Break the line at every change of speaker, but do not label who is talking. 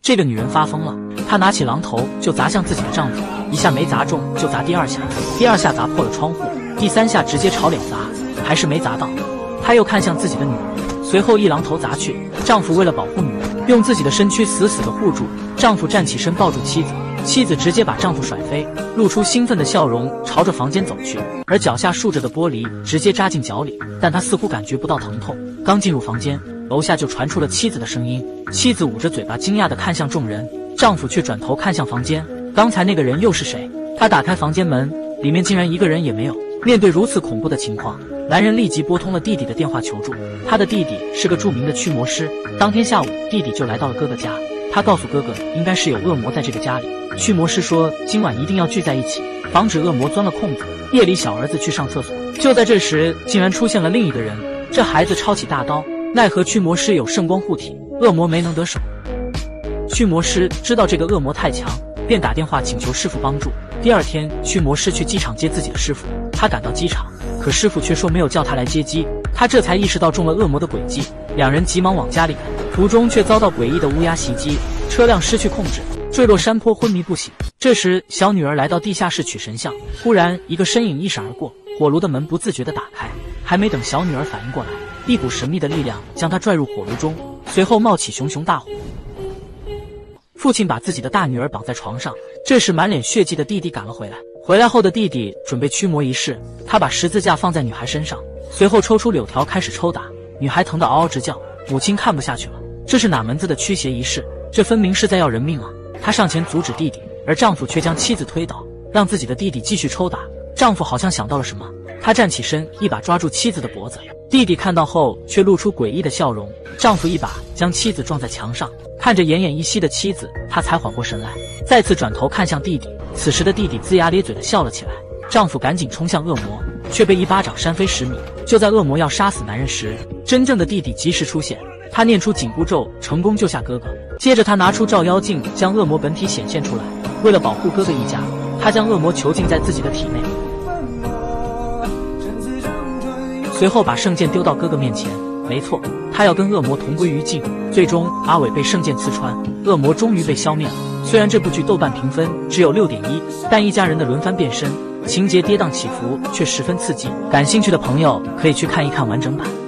这个女人发疯了，她拿起榔头就砸向自己的丈夫，一下没砸中就砸第二下，第二下砸破了窗户，第三下直接朝脸砸，还是没砸到。她又看向自己的女儿，随后一榔头砸去。丈夫为了保护女儿，用自己的身躯死死地护住。丈夫站起身抱住妻子，妻子直接把丈夫甩飞，露出兴奋的笑容，朝着房间走去，而脚下竖着的玻璃直接扎进脚里，但她似乎感觉不到疼痛。刚进入房间，楼下就传出了妻子的声音。妻子捂着嘴巴，惊讶地看向众人，丈夫却转头看向房间。刚才那个人又是谁？他打开房间门，里面竟然一个人也没有。面对如此恐怖的情况，男人立即拨通了弟弟的电话求助。他的弟弟是个著名的驱魔师，当天下午弟弟就来到了哥哥家，他告诉哥哥应该是有恶魔在这个家里。驱魔师说今晚一定要聚在一起，防止恶魔钻了空子。夜里小儿子去上厕所，就在这时竟然出现了另一个人，这孩子抄起大刀，奈何驱魔师有圣光护体，恶魔没能得手。驱魔师知道这个恶魔太强，便打电话请求师傅帮助。第二天，驱魔师去机场接自己的师傅，他赶到机场，可师傅却说没有叫他来接机，他这才意识到中了恶魔的诡计。两人急忙往家里赶，途中却遭到诡异的乌鸦袭击，车辆失去控制，坠落山坡，昏迷不醒。这时，小女儿来到地下室取神像，忽然一个身影一闪而过，火炉的门不自觉地打开，还没等小女儿反应过来，一股神秘的力量将她拽入火炉中，随后冒起熊熊大火。父亲把自己的大女儿绑在床上，这时满脸血迹的弟弟赶了回来。回来后的弟弟准备驱魔仪式，他把十字架放在女孩身上，随后抽出柳条开始抽打，女孩疼得嗷嗷直叫。母亲看不下去了，这是哪门子的驱邪仪式？这分明是在要人命啊！她上前阻止弟弟，而丈夫却将妻子推倒，让自己的弟弟继续抽打。丈夫好像想到了什么，他站起身，一把抓住妻子的脖子。弟弟看到后却露出诡异的笑容，丈夫一把将妻子撞在墙上，看着奄奄一息的妻子，他才缓过神来，再次转头看向弟弟。此时的弟弟龇牙咧嘴地笑了起来。丈夫赶紧冲向恶魔，却被一巴掌扇飞10米。就在恶魔要杀死男人时，真正的弟弟及时出现，他念出紧箍咒，成功救下哥哥。接着他拿出照妖镜，将恶魔本体显现出来。为了保护哥哥一家，他将恶魔囚禁在自己的体内，随后把圣剑丢到哥哥面前。没错，他要跟恶魔同归于尽。最终阿伟被圣剑刺穿，恶魔终于被消灭了。虽然这部剧豆瓣评分只有6.1，但一家人的轮番变身，情节跌宕起伏却十分刺激，感兴趣的朋友可以去看一看完整版。